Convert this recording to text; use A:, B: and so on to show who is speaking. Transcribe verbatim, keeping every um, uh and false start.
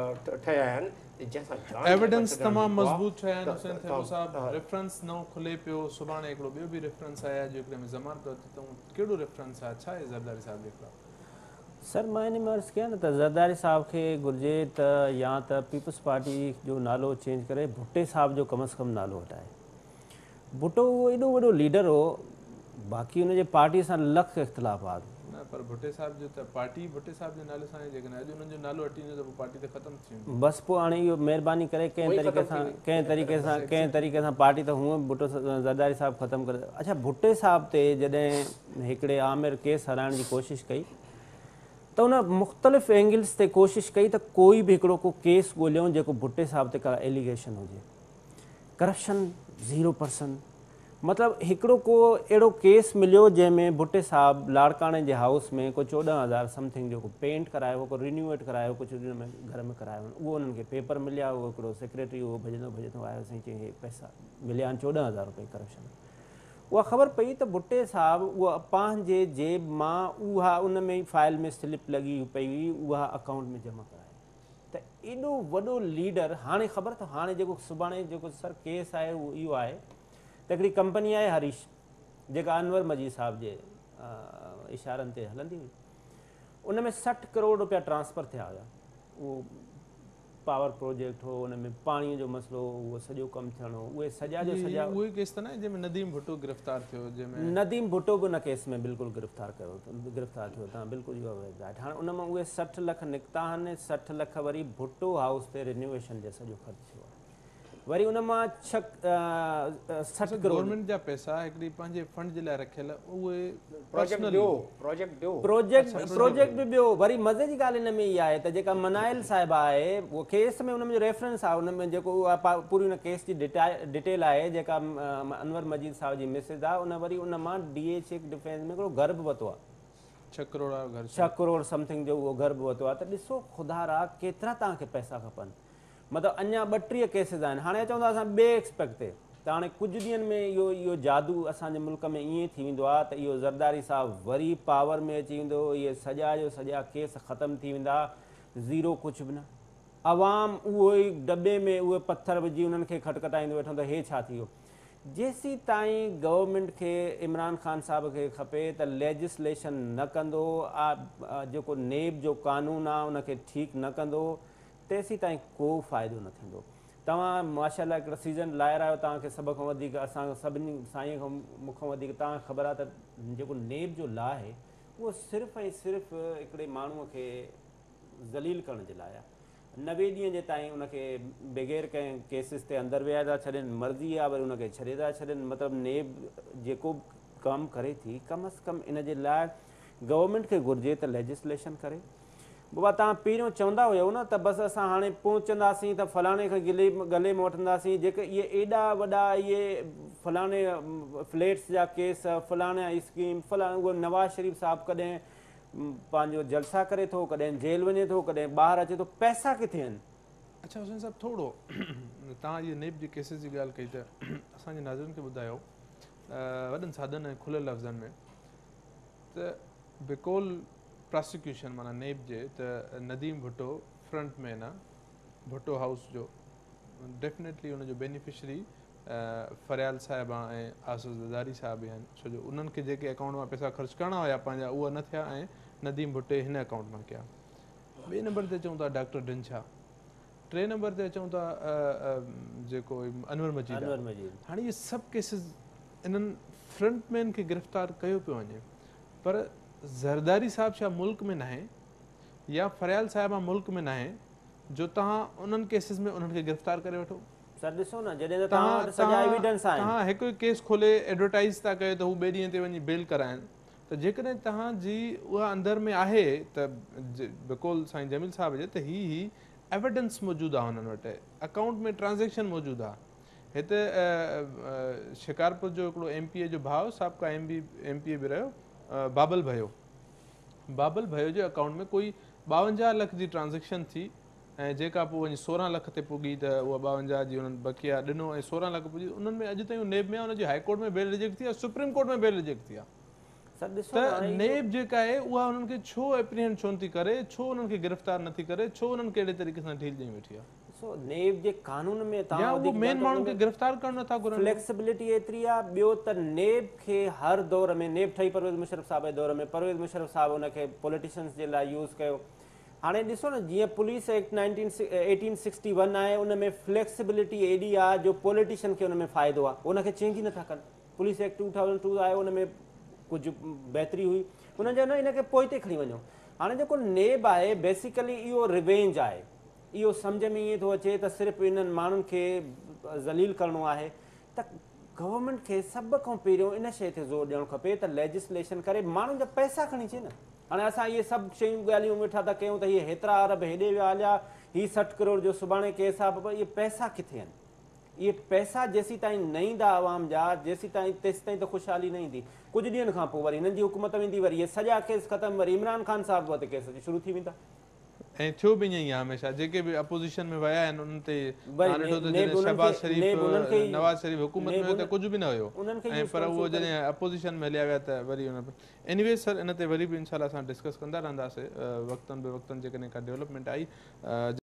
A: ठहिया आहिनि जंहिंसां
B: एविडेंस तमामु मज़बूत ठहिया आहिनि हुसैन थेबो साहब रेफरेंस नओं खुले पियो सुभाणे हिकिड़ो ॿियो बि रेफरेंस आहे अॼु हिकिड़े में ज़मानत अचे थो कहिड़ो रेफरेंस आहे छा आहे ज़रदारी साहिब जे खिलाफ़
C: सर मां इन में अर्ज़ु कयां न त ज़रदारी साहिब खे घुरिजे त या त पीपल्स पार्टी जो नालो चेंज करे भुट्टे साहिब जो कम अज़ कम नालो हटाए भुट्टो उहो एॾो वॾो लीडर हो बाक़ी हुनजे पार्टी सां लख इख़्तिलाफ़ात
B: न पर भुट्टे साहिब जो त पार्टी भुट्टे साहिब जे नाले सां आहे जेकॾहिं अॼु हुननि जो नालो हटी वेंदो त पोइ पार्टी त ख़तमु थी वेंदी
C: बसि पोइ हाणे इहो महिरबानी करे कंहिं तरीक़े सां कंहिं तरीक़े सां कंहिं तरीक़े सां पार्टी त हूअं भुट्टो ज़रदारी साहिबु ख़तमु करे अच्छा भुट्टे साहिब ते जॾहिं हिकिड़े आमिर केस हराइण जी कोशिशि कई त उन मुख़्तलिफ़ एंगल्स ते कोशिशि कई त कोई बि हिकिड़ो को केस ॻोल्हियूं जेको भुट्टे साहिब ते का एलिगेशन हुजे करप्शन ज़ीरो परसेंट मतिलबु हिकिड़ो को अहिड़ो केस मिलियो जंहिंमें भुट्टे साहिबु लाड़काणे जे हाउस में को चोॾहं हज़ार समथिंग जो को पेंट करायो को रिन्यूएट करायो कुझु हुन में घर में करायो उहो उन्हनि खे पेपर मिलिया उहो हिकिड़ो सेक्रेटरी उहो भॼंदो भॼंदो आयो साईं चई हे पैसा मिलिया आहिनि चोॾहं हज़ार रुपए करप्शन उहा ख़बर पई त भुट्टे साहिबु उहा पंहिंजे जेब मां उहा उन में ई फाइल में स्लिप लॻी पई हुई उहा अकाउंट में जमा कराए त एॾो वॾो लीडर हाणे ख़बर अथव हाणे जेको सुभाणे जेको सर केस आहे उहो इहो आहे त हिकिड़ी कंपनी आहे हरीश जेका अनवर मजीद साहिब जे इशारनि ते हलंदी हुई उन में सठि करोड़ रुपया ट्रांसफ़र थिया हुया उहो पावर प्रोजेक्ट हो उन में पाणीअ जो मसइलो उहो सॼो कमु थियणो उहे सॼा जो सॼा
B: उहे केस त न जंहिंमें नदीम भुट्टो गिरफ़्तार थियो जंहिंमें
C: नदीम भुट्टो बि उन केस में बिल्कुलु गिरफ़्तार कयो गिरफ़्तार थियो तव्हां बिल्कुलु इहो राइट हाणे उन मां उहे सठि लख निकिता आहिनि सठि लख वरी भुट्टो हाउस ते रिन्यूएशन जो सॼो ख़र्चु थियो आहे वरी उन मां छह सठि करोड़
B: गवर्नमेंट जा पैसा हिकिड़ी पंहिंजे फंड जे लाइ रखियल उहे
A: प्रोजेक्ट ॿियो प्रोजेक्ट ॿियो
C: प्रोजेक्ट प्रोजेक्ट बि ॿियो वरी मज़े जी ॻाल्हि हिन में इहा आहे त जेका मनाइल साहिबा आहे उहो केस में उन में रेफरेंस आहे उन में जेको उहा पूरी उन केस जी डिटा डिटेल आहे जेका अनवर मजीद साहिब जी मिसिस आहे उन वरी उन मां डी एच एक डिफेंस में हिकिड़ो घर बि वरितो आहे
B: छह करोड़ घर
C: छह करोड़ समथिंग जो उहो घर बि वरितो आहे त ॾिसो ख़ुदा रा केतिरा तव्हांखे पैसा खपनि मतिलबु अञा ॿटीह केसिस आहिनि हाणे चवंदा असां ॿिए एक्सपेक्ट ते त हाणे कुझु ॾींहंनि में इहो इहो जादू असांजे मुल्क में ईअं थी वेंदो आहे त इहो ज़रदारी साहिबु वरी पावर में अची वेंदो इहे सॼा जो सॼा केस ख़तमु थी वेंदा ज़ीरो कुझु बि न आवाम उहो ई दॿे में उहे पथर विझी उन्हनि खे खटखटाईंदो वेठो त हे छा थी वियो जेसी ताईं गवर्नमेंट खे इमरान ख़ान साहिब खे खपे त लेजिस्लेशन न कंदो जेको नेब जो क़ानून आहे उनखे ठीकु न कंदो तेसी ताईं को फ़ाइदो न थींदो तव्हां माशाल्लाह हिकिड़ो सीज़न लायर आहियो तव्हांखे सभ खां वधीक असां सभिनी साईं खां मूंखां वधीक तव्हांखे ख़बर आहे त जेको नेब जो ला आहे उहो सिर्फ़ु ऐं सिर्फ़ु हिकिड़े माण्हूअ खे ज़लील करण जे लाइ आहे नवे ॾींहं जे ताईं उनखे बग़ैर कंहिं केसिस ते अंदरि विया था छॾनि मर्ज़ी आहे वरी उनखे छॾे था छॾनि मतिलबु नेब जेको कमु करे थी कम अज़ कम इन जे लाइ गवर्नमेंट खे घुरिजे त लेजिस्लेशन करे बाबा तव्हां पहिरियों चवंदा हुयो न त बसि असां हाणे पहुचंदासीं त फलाणे खे गिले गले में वठंदासीं जेके इहे एॾा वॾा इहे फलाणे फ्लैट्स जा केस फलाणे स्कीम फलाणे उहो नवाज़ शरीफ़ साहिबु कॾहिं पंहिंजो जलसा करे थो कॾहिं जेल वञे थो कॾहिं ॿाहिरि अचे थो पैसा किथे आहिनि
B: अच्छा हुसैन साहिबु थोरो तव्हां इहे नेब जे केसिस जी ॻाल्हि कई त असांजे नाज़रिन खे ॿुधायो वॾनि साधन ऐं खुलियल लफ़्ज़नि में त बिकोल प्रोसिक्यूशन माना नेब जे त नदीम भुट्टो फ्रंट मैन आहे भुट्टो हाउस जो डेफिनेटली उनजो बेनिफिशरी फरियाल साहिबा ऐं आसिफ़ ज़रदारी साहिब आहिनि छो जो उन्हनि खे जेके अकाउंट मां पैसा ख़र्चु करणा हुया पंहिंजा उहा न थिया ऐं नदीम भुट्टे हिन अकाउंट मां कया ॿिए नंबर ते चऊं था डॉक्टर डिंछा टे नंबर ते चऊं था जेको अनवर मजीद हाणे इहे सभु केसिस इन्हनि फ्रंट मैन खे गिरफ़्तार कयो पियो वञे पर ज़रदारी साहिब छा मुल्क में न आहे या फरियाल साहिबा मुल्क में न आहे जो तव्हां उन्हनि केसिस में उन्हनि खे गिरफ़्तार करे वठो
C: सर ॾिसो न जॾहिं तव्हां सॼा एविडेंस आहिनि
B: तव्हां हिकु केस खोले एडवर्टाइज़ था कयो त हू ॿिए ॾींहं ते वञी बेल कराइनि त जेकॾहिं तव्हांजी उहा अंदरि में आहे त बिल्कुलु साईं जमील साहिब जे त ही ही एविडेंस मौजूदु आहे हुननि वटि अकाउंट में ट्रांज़ेक्शन मौजूदु आहे हिते शिकारपुर जो हिकिड़ो एम पी ए जो भाउ साबिक़ा M B M P A बि रहियो बाबल भयो बाबल भयो जे अकाउंट में कोई ॿावंजाह लख जी ट्रांज़ेक्शन थी ऐं जेका पोइ वञी सोरहं लख ते पुगी त उहा ॿावंजाह जी उन्हनि बकिया ॾिनो ऐं सोरहं लख पुॼी उन्हनि में अॼु ताईं नेब में आहे हुनजी हाई कोर्ट में बेल रिजेक्ट थी आहे सुप्रीम कोर्ट में बेल रिजेक्ट थी आहे त नेब जेका आहे उहा उन्हनि खे छो एप्रीहेंड छो नथी करे, छो उन्हनि खे गिरफ़्तार नथी करे, छो उन्हनि खे अहिड़े तरीक़े सां ढील ॾेई वेठी आहे?
C: सो नेब जे कानून में
B: या उहो मेन माण्हुनि खे गिरफ़्तार करणु नथा घुरनि।
C: फ्लेक्सिबिलिटी एतिरी आहे। ॿियो त नेब खे हर दौर में, नेब ठही परवेज़ मुशर्रफ साहब जे दौर में, परवेज़ मुशर्रफ साहब उनखे पॉलिटिशियंस जे लाइ यूज़ कयो। हाणे ॾिसो न, जीअं police act nineteen eighteen sixty one आहे, उन में फ्लेक्सिबिलिटी एॾी आहे जो पॉलिटिशियन खे उन में फ़ाइदो आहे, उनखे चेंज ई नथा कनि। Police act two thousand two आहे, उन में कुझु बहितरी हुई, उन्हनि चयो न इनखे पोइ ते खणी वञो। हाणे जेको नेब आहे बेसिकली इहो रिवेंज आहे। इहो सम्झ में ईअं थो अचे त सिर्फ़ु इन्हनि माण्हुनि खे ज़लील करिणो आहे, त गवर्नमेंट खे सभ खां पहिरियों इन शइ ते ज़ोर ॾियणु खपे त लेजिस्लेशन करे माण्हुनि जा पैसा खणी अचे न। हाणे असां इहे सभु शयूं ॻाल्हियूं वेठा था कयूं त हीअ हेतिरा अरब हेॾे विया हलिया, हीअ सठि करोड़ जो सुभाणे के हिसाब, पर इहे पैसा किथे आहिनि? इहे पैसा जेसीं ताईं न ईंदा आवाम जा, जेसीं ताईं तेसीं ताईं त ख़ुशहाली न ईंदी। कुझु ॾींहंनि खां पोइ वरी हिननि जी हुकूमत वेंदी, वरी इहे सॼा केस ख़तमु, वरी इमरान ख़ान साहिब वटि केस शुरू थी वेंदा।
B: ऐं थियो बि ईअं ई आहे हमेशह, जेके बि अपोज़िशन में विया आहिनि उन्हनि ते शहबाज़ शरीफ़, नवाज़ शरीफ़ हुकूमत में त कुझु बि न हुयो, ऐं पर उहो जॾहिं अपोज़िशन में हलिया विया त वरी उन एनीवे सर इन ते वरी बि इंशाल्लाह असां डिस्कस कंदा रहंदासीं वक़्तनि बे वक़्तनि जेकॾहिं का डेवलपमेंट आई।